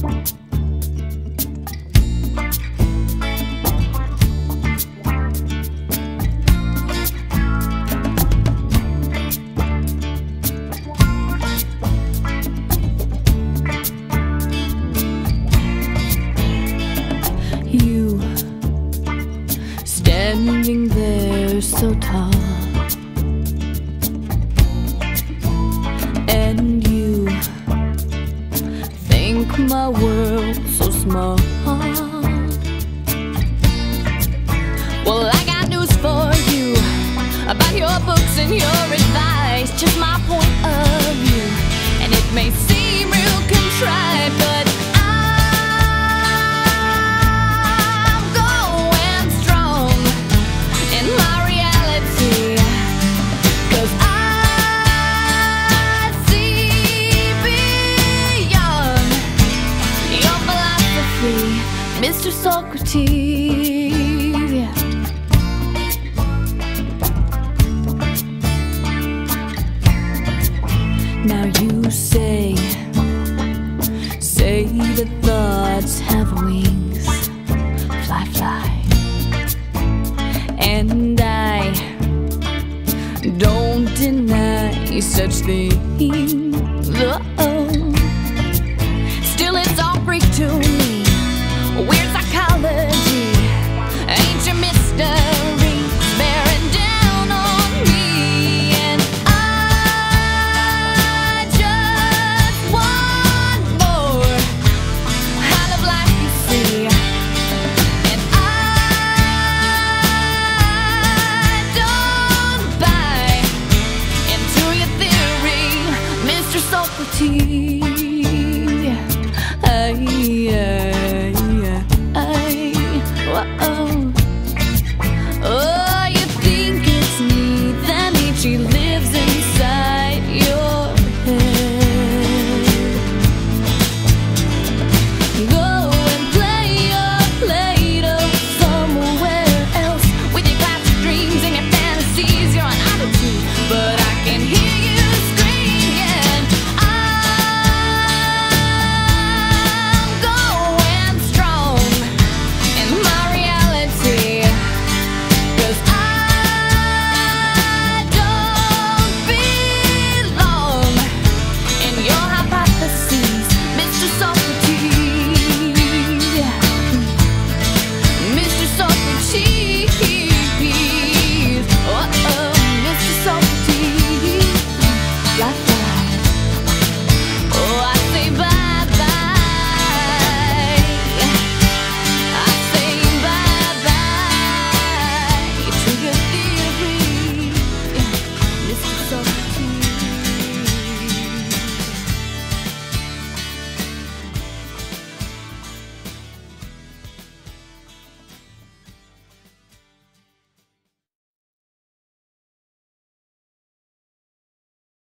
You standing there so tall, and you think my world's so small. Well, I got news for you about your books and your advice, just my point of view, and it may seem real contrived, but Mr. Socrates, yeah. Now you say that thoughts have wings, fly, fly, and I don't deny such things. Still, it's all Greek to me. Weird psychology, ancient mysteries bearing down on me, and I just want more out of life, you see, and I don't buy into your theory, Mr. Socrates. Oh, you think it's me that Nietzsche lives inside your head. Go and play your Plato somewhere else with your classic dreams and your fantasies. You're an oddity, but I can hear you scream, and I'm going strong in my reality. Mr.